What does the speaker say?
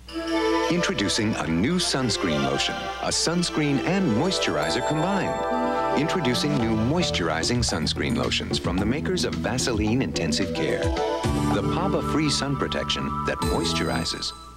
Introducing a new sunscreen lotion, a sunscreen and moisturizer combined. Introducing new moisturizing sunscreen lotions from the makers of Vaseline Intensive Care. The PABA-free sun protection that moisturizes.